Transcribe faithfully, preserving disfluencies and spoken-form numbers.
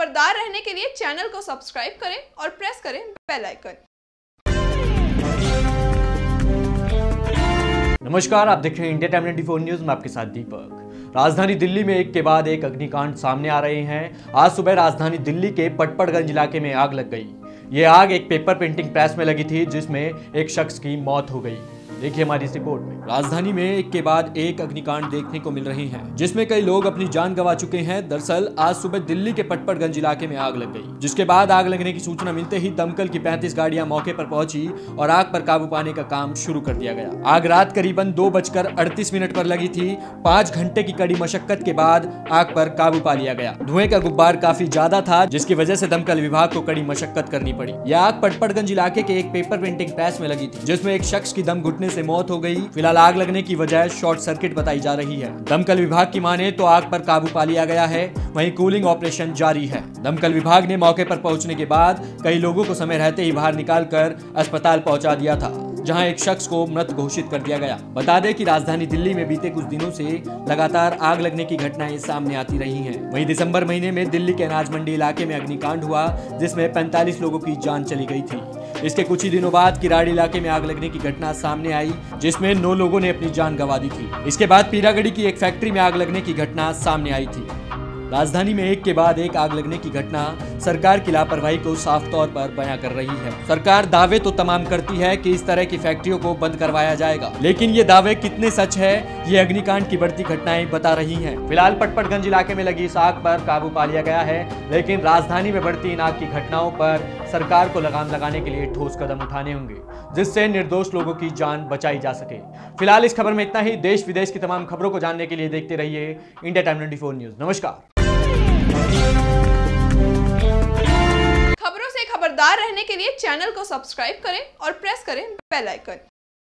खबरदार रहने के लिए चैनल को सब्सक्राइब करें और प्रेस करें बेल आइकन। नमस्कार, आप देख रहे हैं India time twenty four news में आपके साथ दीपक। राजधानी दिल्ली में एक के बाद एक अग्निकांड सामने आ रहे हैं। आज सुबह राजधानी दिल्ली के पटपड़गंज इलाके में आग लग गई। ये आग एक पेपर प्रिंटिंग प्रेस में लगी थी, जिसमें एक शख्स की मौत हो गई। देखिए हमारी इस रिपोर्ट में। राजधानी में एक के बाद एक अग्निकांड देखने को मिल रहे हैं, जिसमें कई लोग अपनी जान गंवा चुके हैं। दरअसल आज सुबह दिल्ली के पटपड़गंज इलाके में आग लग गई, जिसके बाद आग लगने की सूचना मिलते ही दमकल की पैंतीस गाड़ियां मौके पर पहुंची और आग पर काबू पाने का काम शुरू कर दिया गया। आग रात करीबन दो बजकर अड़तीस मिनट पर लगी थी। पांच घंटे की कड़ी मशक्कत के बाद आग पर काबू पा लिया गया। धुएं का गुब्बार काफी ज्यादा था, जिसकी वजह से दमकल विभाग को कड़ी मशक्कत करनी पड़ी। यह आग पटपड़गंज इलाके के एक पेपर प्रिंटिंग प्रेस में लगी थी, जिसमें एक शख्स की दम घुटने से मौत हो गई। फिलहाल आग लगने की वजह शॉर्ट सर्किट बताई जा रही है। दमकल विभाग की माने तो आग पर काबू पा लिया गया है, वहीं कूलिंग ऑपरेशन जारी है। दमकल विभाग ने मौके पर पहुंचने के बाद कई लोगों को समय रहते ही बाहर निकालकर अस्पताल पहुंचा दिया था, जहां एक शख्स को मृत घोषित कर दिया गया। बता दें कि राजधानी दिल्ली में बीते कुछ दिनों से लगातार आग लगने की घटनाएं सामने आती रही हैं। वहीं दिसंबर महीने में दिल्ली के अनाज मंडी इलाके में अग्निकांड हुआ, जिसमें पैंतालीस लोगों की जान चली गई थी। इसके कुछ ही दिनों बाद किराड़ी इलाके में आग लगने की घटना सामने आई, जिसमें नौ लोगों ने अपनी जान गंवा दी थी। इसके बाद पीरागढ़ी की एक फैक्ट्री में आग लगने की घटना सामने आई थी। राजधानी में एक के बाद एक आग लगने की घटना सरकार की लापरवाही को साफ तौर पर बयां कर रही है। सरकार दावे तो तमाम करती है कि इस तरह की फैक्ट्रियों को बंद करवाया जाएगा, लेकिन ये दावे कितने सच है, ये अग्निकांड की बढ़ती घटनाएं बता रही हैं। फिलहाल पटपड़गंज इलाके में लगी इस आग पर काबू पा लिया गया है, लेकिन राजधानी में बढ़ती इन आग की घटनाओं पर सरकार को लगाम लगाने के लिए ठोस कदम उठाने होंगे, जिससे निर्दोष लोगों की जान बचाई जा सके। फिलहाल इस खबर में इतना ही। देश विदेश की तमाम खबरों को जानने के लिए देखते रहिए India time twenty four news. नमस्कार। खबरों से खबरदार रहने के लिए चैनल को सब्सक्राइब करें और प्रेस करें बेल आइकन।